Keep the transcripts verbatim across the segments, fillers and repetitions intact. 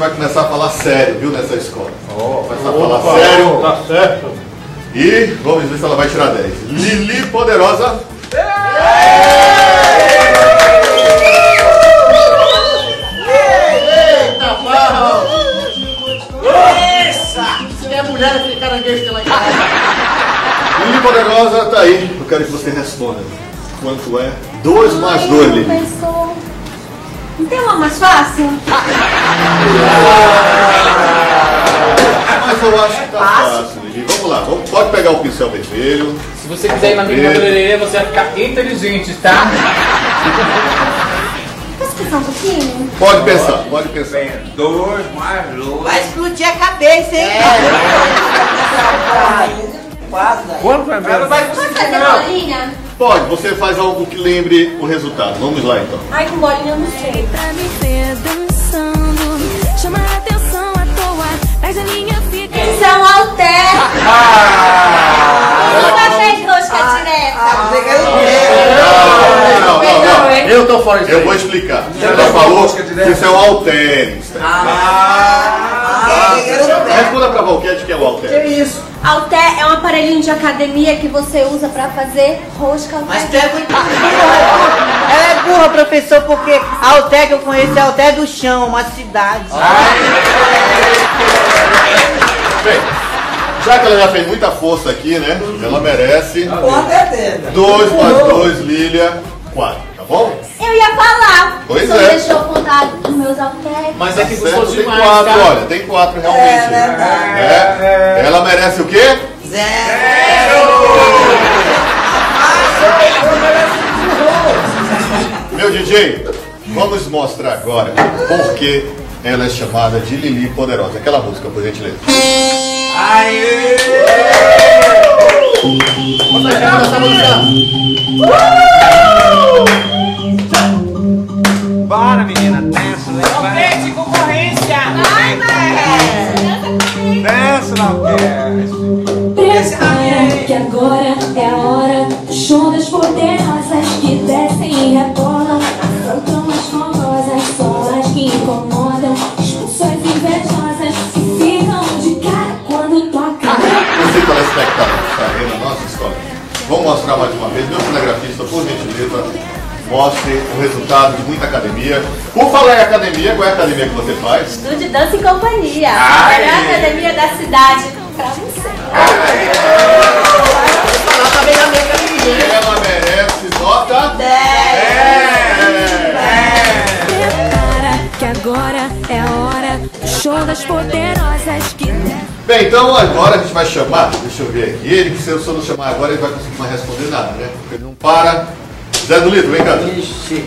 vai começar a falar sério, viu, nessa escola. Oh, vai começar a falar opa, sério. Tá certo. E vamos ver se ela vai tirar dez. Lili Poderosa. Eita, pau! Essa! Se é mulher, aquele caranguejo que lá em casa. Lili Poderosa, tá aí. Eu quero que você responda. Quanto é dois mais dois, Lili? Professor, não tem uma mais fácil? Mas eu acho que tá fácil, Lili. Vamos lá, vamos, pode pegar o pincel vermelho. Se você quiser ir na minha cabeleireira, você vai ficar inteligente, tá? Posso pensar um pouquinho? Pode pensar, pode pensar. Dois mais dois. Vai explodir a cabeça, hein? Quase. Quanto vai ver? Pode fazer bolinha? Pode, você faz algo que lembre o resultado. Vamos lá então. Ai, com bolinha eu não sei. Pra me ver dançando, chama a atenção à toa, mas a minha fica. Isso é um halter. Nunca fez rosca direta. Não, não, não, não. Eu tô fora disso. Eu vou explicar. Você já falou que isso é um halteres. Responda pra Valquete que é o halteres. Que isso? Halter é um aparelhinho de academia que você usa pra fazer rosca. Mas tu é muito burra. Ela é burra, professor, porque a Alté que eu conheço é a Alté do Chão, uma cidade. Bem, já que ela já fez muita força aqui, né? Ela merece. Com certeza. Dois mais dois, Lília, quatro, tá bom? Eu ia falar. Pois Você é. deixou eu contar os meus halteres. Mas é que Certo, gostou tem demais, quatro, tá? olha, tem quatro realmente. É verdade. É. Ela merece o quê? Zero. Meu D J, vamos mostrar agora por que ela é chamada de Lili Poderosa. Aquela música, por gentileza. Aê! Vamos pegar essa música. Bora, menina, dança, vai. De concorrência. Ai, mas... Dança, não quer. Prepara que agora é a hora do show das poderosas que descem e rebolam, afrontam as famosas, só as que incomodam, expulsões invejosas que ficam de cara quando tocam. Você, telespectador, que está aí na nossa escola, vamos mostrar mais uma vez. Meu cinegrafista, por gentileza, mostre o resultado de muita academia. Por falar em academia, qual é a academia que você faz? Estúdio Dança e Companhia. Ai. A melhor academia da cidade. Pra você. Ela tá bem na minha academia. Ela merece nota Prepara que agora é a hora do show das poderosas que... Bem, então agora a gente vai chamar, deixa eu ver aqui, ele que se eu só não chamar agora ele vai conseguir mais responder nada, né? Porque ele não para. Zé do Litro, vem cá. Ixi.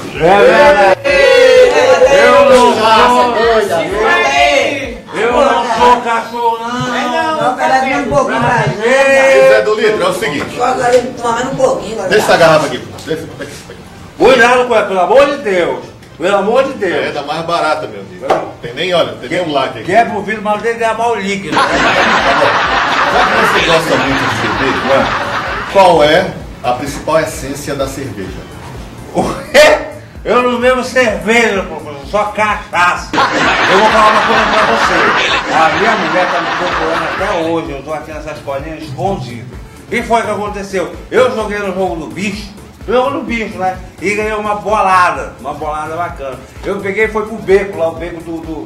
Eu não sou. Doida. Eu não sou cachorro, não. Não, cara, um pouquinho mais. Zé do Litro, é o seguinte. Agora ele tomando um pouquinho. Deixa essa garrafa aqui. Deixa, pega aqui, pega aqui. Cuidado com ela, pelo amor de Deus. Pelo amor de É Deus. da mais barata, meu amigo. Tem nem, olha, tem nem um like aqui. Quer pro vidro, mas tem que derramar o líquido. Já que você gosta muito de cerveja, qual é a principal essência da cerveja? O quê? Eu não bebo cerveja, professor, só cachaça. Eu vou falar uma coisa pra você. A minha mulher tá me procurando até hoje. Eu tô aqui nessa escolinha escondido. E foi o que aconteceu? Eu joguei no jogo do bicho. Jogo no bicho, né? E ganhei uma bolada. Uma bolada bacana. Eu peguei e fui pro beco lá, o beco do... do...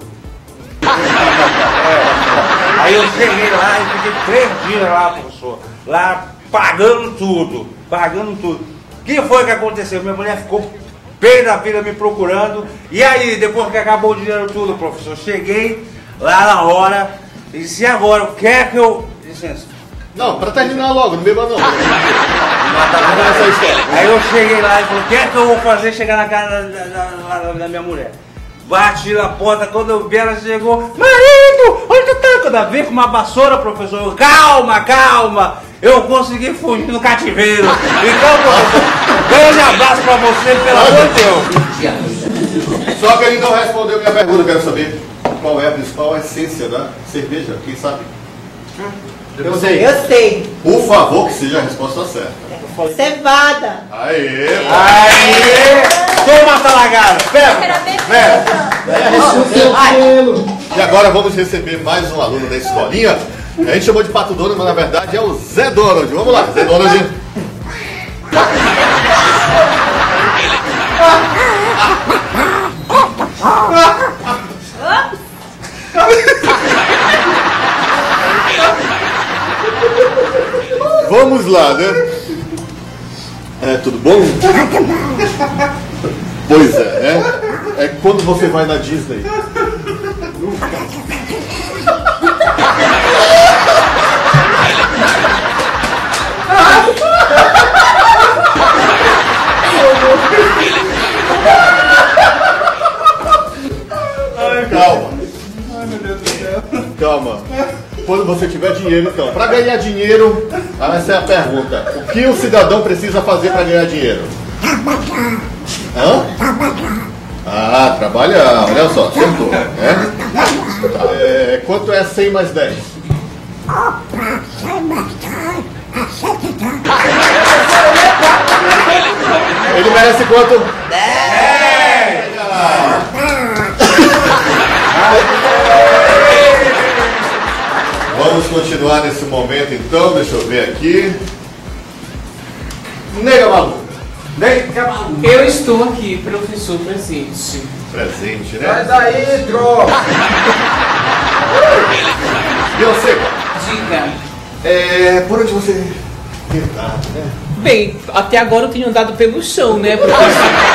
É. Aí eu cheguei lá e fiquei três dias lá, professor. Lá pagando tudo. Pagando tudo. O que foi que aconteceu? Minha mulher ficou pé da vida me procurando. E aí, depois que acabou o dinheiro tudo, professor, cheguei lá na hora e disse, e agora, o que é que eu... Licença. Não, pra terminar logo, não beba não. Aí eu cheguei lá e falei, o que é que eu vou fazer chegar na casa da, da, da, da minha mulher? Bati na porta, quando eu vi ela chegou, marido, onde tu tá? Quando eu vi com uma vassoura, professor, eu, calma, calma, eu consegui fugir do cativeiro. Então, professor, grande abraço pra você, pelo amor de Deus. Só que ele não respondeu minha pergunta, eu quero saber qual é a principal essência da cerveja, quem sabe? Eu sei. Eu sei. Por favor, que seja a resposta certa. Cevada. Aê! Aê! Toma, talagada, pega, Era bem pega, feito. E agora vamos receber mais um aluno da escolinha. A gente chamou de Pato Donald, mas na verdade é o Zé Donald. Vamos lá, Zé Donald. Vamos lá, né? É, tudo bom? Pois é, né? É quando você vai na Disney. Calma. Ai, meu Deus do céu. Calma. Quando você tiver dinheiro, então. Para ganhar dinheiro, essa é a pergunta. O que o cidadão precisa fazer para ganhar dinheiro? Hã? Ah, trabalhar. Olha só, acertou. Né? É, quanto é cem mais dez? Ele merece quanto? dez! Vamos continuar nesse momento então, deixa eu ver aqui. Nega Malu. Nega Malu. Eu estou aqui, professor presente. Presente, né? Mas aí, troca! E você? Diga. É, por onde você tem andado, né? Bem, até agora eu tenho andado pelo chão, né, professor?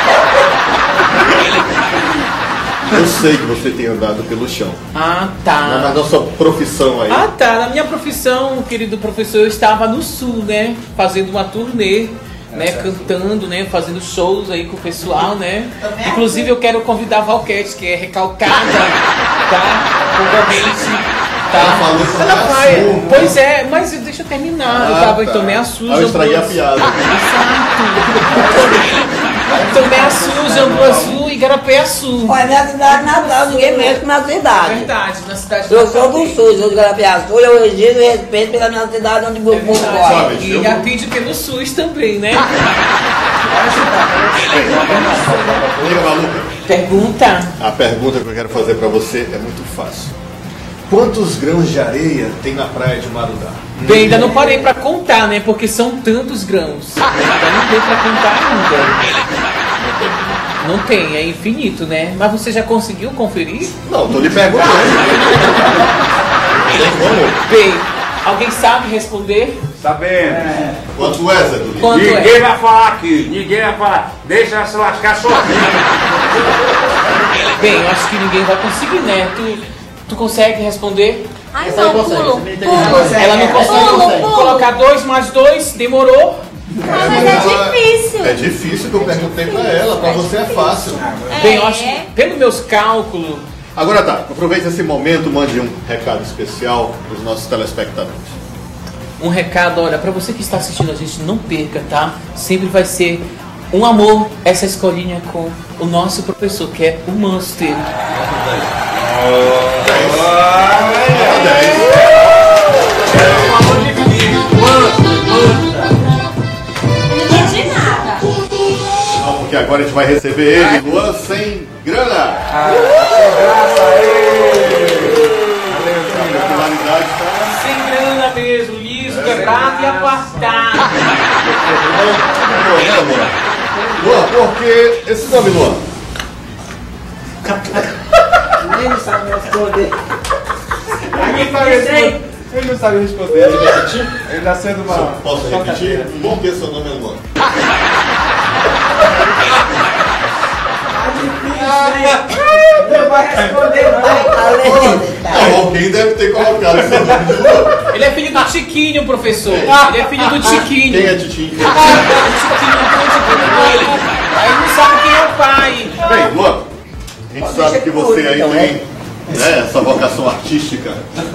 Eu sei que você tem andado pelo chão. Ah, tá. Na nossa profissão aí. Ah, tá. Na minha profissão, querido professor, eu estava no sul, né? Fazendo uma turnê, né? Cantando, né? Fazendo shows aí com o pessoal, né? Inclusive, eu quero convidar a Valquete, que é recalcada, tá? Concorrente. Tá. Ela falou que Ela foi vai. assunto. Pois é, mas deixa eu terminar. eu tava, tá. então, meia suja. Ah, eu estraguei a ambos- piada. Então, meia suja, Ambu Azul e Garapé Azul. Olha, minha cidade natal, ninguém mexe com minha cidade. Verdade, na cidade de Eu sou Natal. do sul, sou de Garapiá Sul, eu exijo respeito pela minha cidade onde o meu povo Verdade. mora. Sabe, E eu- atende pelo SUS também, né? Nega Maluca, Pergunta. a pergunta que eu quero fazer pra você é muito fácil. Quantos grãos de areia tem na praia de Marudá? Bem, ainda não parei pra contar, né? Porque são tantos grãos. Ainda não deu pra contar ainda. Não tem, é infinito, né? Mas você já conseguiu conferir? Não, tô lhe perguntando. Tem como? Bem, alguém sabe responder? Sabendo. Quanto é, Zé Durinho? Quanto Ninguém é? vai falar aqui, ninguém vai falar. Deixa ela se lascar sozinha. Bem, eu acho que ninguém vai conseguir, né? Tu, tu consegue responder? Ai, Essa aí não, consegue, pulo, essa aí pulo. Ela não consegue. Pulo, pulo. Colocar dois mais dois, demorou. Ah, mas é difícil. É difícil que eu perguntei pra ela, pra você é fácil. Bem, eu acho que, pelos meus cálculos, Agora tá, aproveite esse momento, mande um recado especial pros nossos telespectadores. um recado, olha, pra você que está assistindo a gente, não perca, tá? Sempre vai ser um amor essa escolinha com o nosso professor, que é o Monster. Eu não entendi nada. Não, porque agora a gente vai receber ele, Luan Sem Grana. A popularidade tá... Sem grana mesmo, liso, quebrado e apartado. Luan, né, Luan? Luan, por que esse nome, Luan? Nem ele sabe responder. Ele não sabe responder. Ele repetir? Ele nasceu de uma. Posso repetir? Por que seu nome é Luan? Não vai responder, não. Não, alguém deve ter colocado esse nome de Luan. Ele é filho do Tiquinho, professor. Ele é filho do Tiquinho. Quem é Titinho? O Tiquinho tem o Tiquinho dele. Aí não sabe quem é o pai. Bem, Luan, a gente sabe que você aí tem, né, essa vocação artística.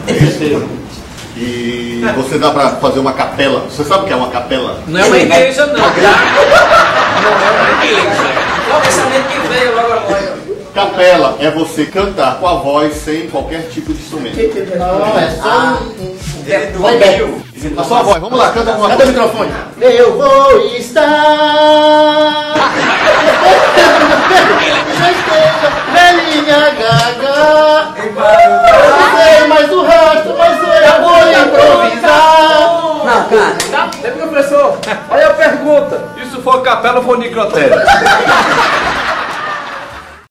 E você dá pra fazer uma capela. Você sabe o que é uma capela? Não é uma igreja, não, tá? Não é uma igreja. Qual o pensamento que veio logo agora? Capela é você cantar com a voz sem qualquer tipo de instrumento. Não, é só. Vai bem. A sua voz, vamos lá, canta alguma Cadê o coisa. microfone? Eu vou estar. Já esteja feliz minha gaga. Eu sei mais o resto, mas eu vou improvisar. Não, cara. Tá, professor, olha a pergunta. Isso foi capela ou foi necrotério?